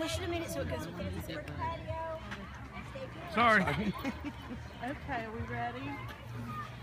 Push it a minute so it goes with the music. Sorry. Okay, are we ready?